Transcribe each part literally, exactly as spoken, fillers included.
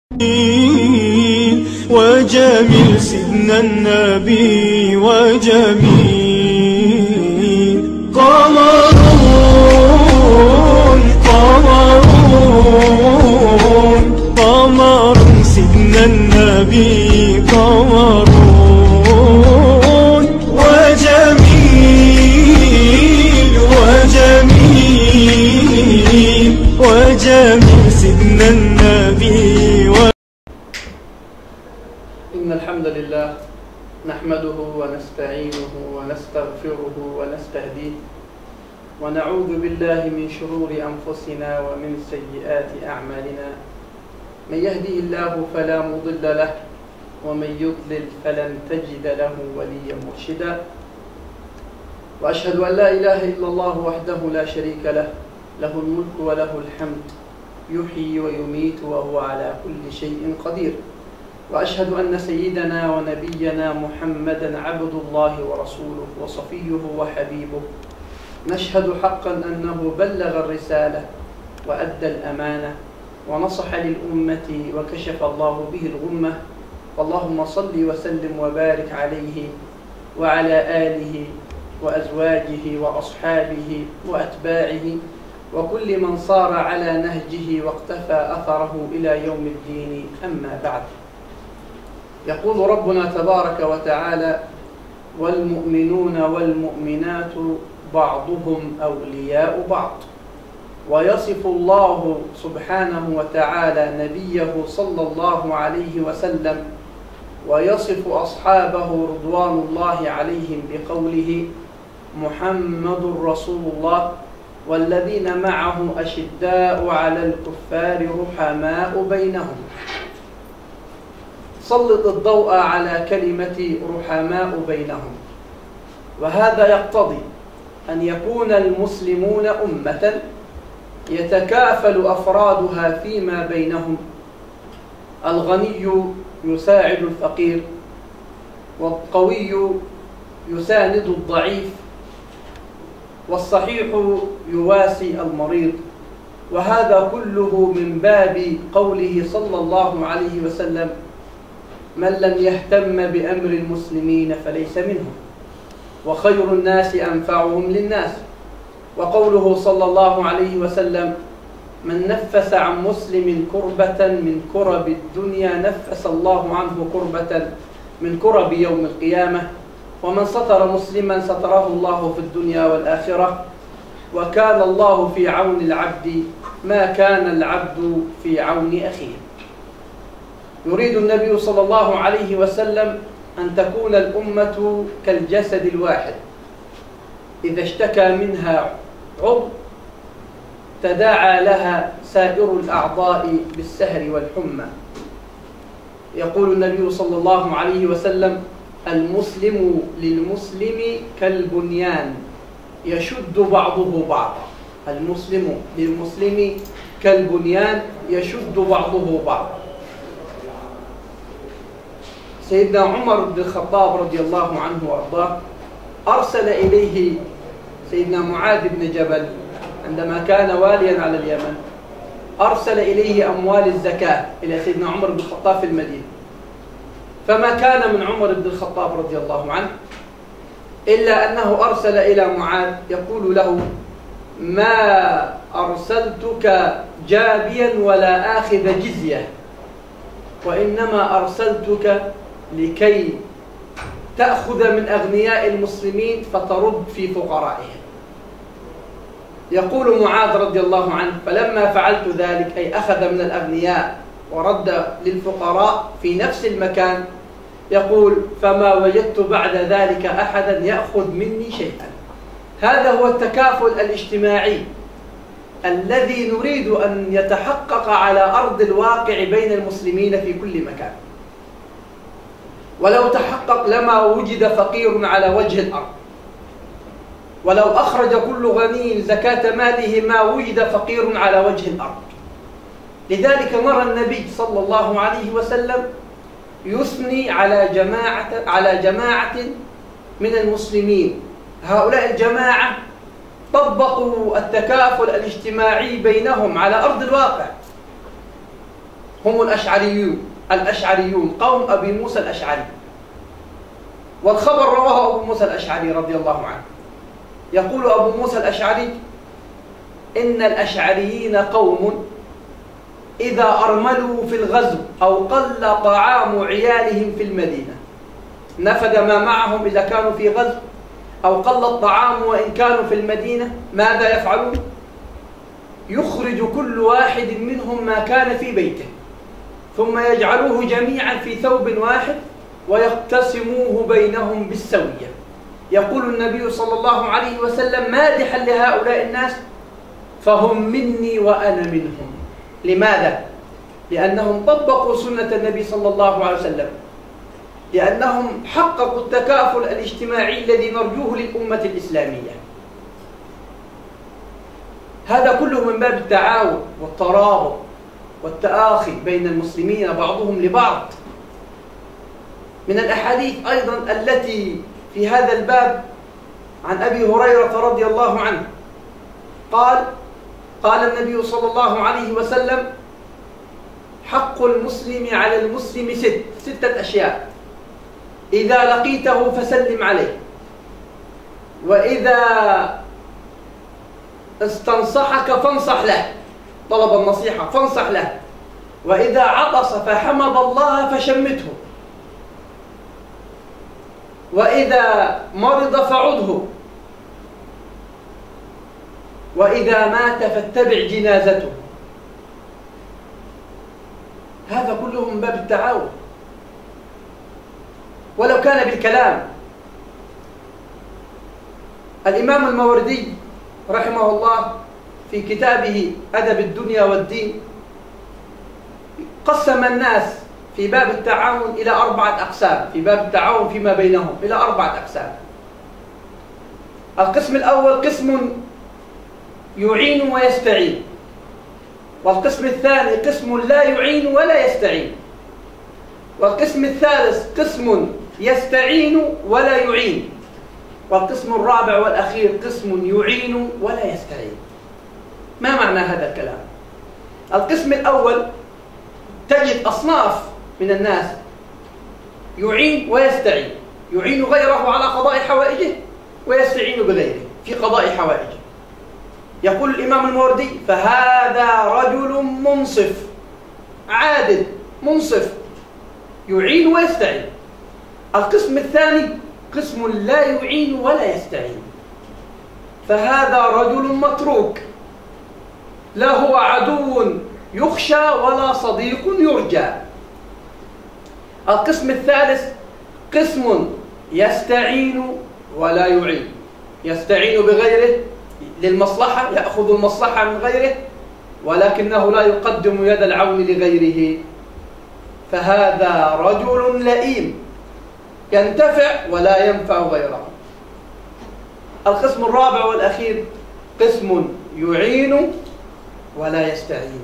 وجميل سيدنا النبي وجميل قمرون قمرون قمر سيدنا النبي قمرون وجميل وجميل وجميل سيدنا النبي و... إن الحمد لله نحمده ونستعينه ونستغفره ونستهديه ونعوذ بالله من شرور أنفسنا ومن سيئات أعمالنا. من يهدي الله فلا مضل له ومن يضلل فلن تجد له وليا مرشدا. وأشهد أن لا إله إلا الله وحده لا شريك له، له الملك وله الحمد، يحيي ويميت وهو على كل شيء قدير. وأشهد أن سيدنا ونبينا محمدا عبد الله ورسوله وصفيه وحبيبه. نشهد حقا أنه بلغ الرسالة وأدى الأمانة ونصح للأمة وكشف الله به الغمة. اللهم صل وسلم وبارك عليه وعلى آله وأزواجه وأصحابه وأتباعه وكل من صار على نهجه واقتفى أثره إلى يوم الدين. أما بعد، يقول ربنا تبارك وتعالى: والمؤمنون والمؤمنات بعضهم أولياء بعض. ويصف الله سبحانه وتعالى نبيه صلى الله عليه وسلم ويصف أصحابه رضوان الله عليهم بقوله: محمد رسول الله والذين معه أشداء على الكفار رحماء بينهم. سلط الضوء على كلمة رحماء بينهم، وهذا يقتضي أن يكون المسلمون أمة يتكافل أفرادها فيما بينهم. الغني يساعد الفقير، والقوي يساند الضعيف، والصحيح يواسي المريض. وهذا كله من باب قوله صلى الله عليه وسلم: من لم يهتم بأمر المسلمين فليس منهم، وخير الناس أنفعهم للناس. وقوله صلى الله عليه وسلم: من نفس عن مسلم كربة من كرب الدنيا نفس الله عنه كربة من كرب يوم القيامة. ومن ستر مسلما ستره الله في الدنيا والآخرة. وكان الله في عون العبد ما كان العبد في عون أخيه. يريد النبي صلى الله عليه وسلم أن تكون الأمة كالجسد الواحد، إذا اشتكى منها عضو تداعى لها سائر الأعضاء بالسهر والحمى. يقول النبي صلى الله عليه وسلم: المسلم للمسلم كالبنيان يشد بعضه بعضا. المسلم للمسلم كالبنيان يشد بعضه بعضا. سيدنا عمر بن الخطاب رضي الله عنه وارضاه أرسل إليه سيدنا معاذ بن جبل عندما كان واليا على اليمن، أرسل إليه أموال الزكاة إلى سيدنا عمر بن الخطاب في المدينة. فما كان من عمر بن الخطاب رضي الله عنه إلا أنه أرسل إلى معاذ يقول له: ما أرسلتك جابيا ولا آخذ جزية، وإنما أرسلتك لكي تأخذ من أغنياء المسلمين فترد في فقرائهم. يقول معاذ رضي الله عنه: فلما فعلت ذلك، أي أخذ من الأغنياء ورد للفقراء في نفس المكان، يقول: فما وجدت بعد ذلك أحدا يأخذ مني شيئا. هذا هو التكافل الاجتماعي الذي نريد أن يتحقق على أرض الواقع بين المسلمين في كل مكان. ولو تحقق لما وجد فقير على وجه الأرض، ولو أخرج كل غني زكاة ماله ما وجد فقير على وجه الأرض. لذلك نرى النبي صلى الله عليه وسلم يثني على جماعة على جماعة من المسلمين. هؤلاء الجماعة طبقوا التكافل الاجتماعي بينهم على أرض الواقع. هم الأشعريون الأشعريون قوم أبي موسى الأشعري. والخبر رواه أبو موسى الأشعري رضي الله عنه، يقول أبو موسى الأشعري: إن الأشعريين قوم إذا أرملوا في الغزو أو قل طعام عيالهم في المدينة، نفد ما معهم إذا كانوا في غزو أو قل الطعام وإن كانوا في المدينة، ماذا يفعلون؟ يخرج كل واحد منهم ما كان في بيته ثم يجعلوه جميعا في ثوب واحد ويقتسموه بينهم بالسوية. يقول النبي صلى الله عليه وسلم مادحا لهؤلاء الناس: فهم مني وأنا منهم. لماذا؟ لأنهم طبقوا سنة النبي صلى الله عليه وسلم، لأنهم حققوا التكافل الاجتماعي الذي نرجوه للأمة الإسلامية. هذا كله من باب التعاون والترابط والتآخي بين المسلمين بعضهم لبعض. من الأحاديث أيضا التي في هذا الباب عن أبي هريرة رضي الله عنه قال: قال النبي صلى الله عليه وسلم: حق المسلم على المسلم ست ستة أشياء: إذا لقيته فسلم عليه، وإذا استنصحك فانصح له، طلب النصيحة فانصح له، وإذا عطس فحمد الله فشمته، وإذا مرض فعده، وإذا مات فاتبع جنازته. هذا كله من باب التعاون ولو كان بالكلام. الإمام الماوردي رحمه الله في كتابه أدب الدنيا والدين قسم الناس في باب التعاون إلى أربعة أقسام، في باب التعاون فيما بينهم إلى أربعة أقسام. القسم الأول قسم يعين ويستعين، والقسم الثاني قسم لا يعين ولا يستعين، والقسم الثالث قسم يستعين ولا يعين، والقسم الرابع والأخير قسم يعين ولا يستعين. ما معنى هذا الكلام؟ القسم الأول تجد أصناف من الناس يعين ويستعين، يعين غيره على قضاء حوائجه ويستعين بغيره في قضاء حوائجه. يقول الإمام الماوردي: فهذا رجل منصف عادل منصف يعين ويستعين. القسم الثاني قسم لا يعين ولا يستعين، فهذا رجل متروك، لا هو عدو يخشى ولا صديق يرجى. القسم الثالث قسم يستعين ولا يعين، يستعين بغيره للمصلحة، يأخذ المصلحة من غيره ولكنه لا يقدم يد العون لغيره، فهذا رجل لئيم ينتفع ولا ينفع غيره. القسم الرابع والأخير قسم يعين ولا يستعين،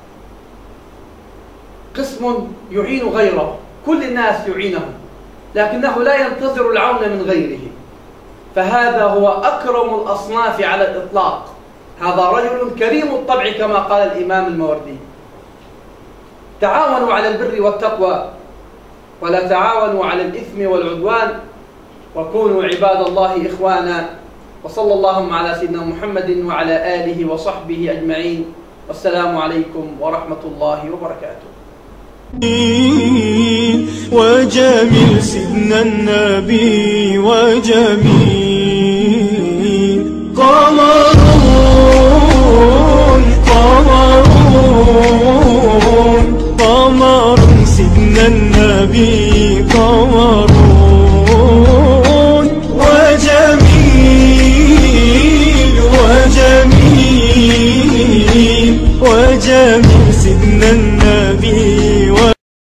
قسم يعين غيره، كل الناس يعينه لكنه لا ينتظر العون من غيره، فهذا هو أكرم الأصناف على الإطلاق. هذا رجل كريم الطبع كما قال الإمام الماوردي: تعاونوا على البر والتقوى ولا تعاونوا على الإثم والعدوان وكونوا عباد الله إخوانا. وصلى اللهم على سيدنا محمد وعلى آله وصحبه أجمعين، والسلام عليكم ورحمة الله وبركاته. وجميل سيدنا النبي وجميل قمرون قمرون قمر سيدنا النبي قمرون.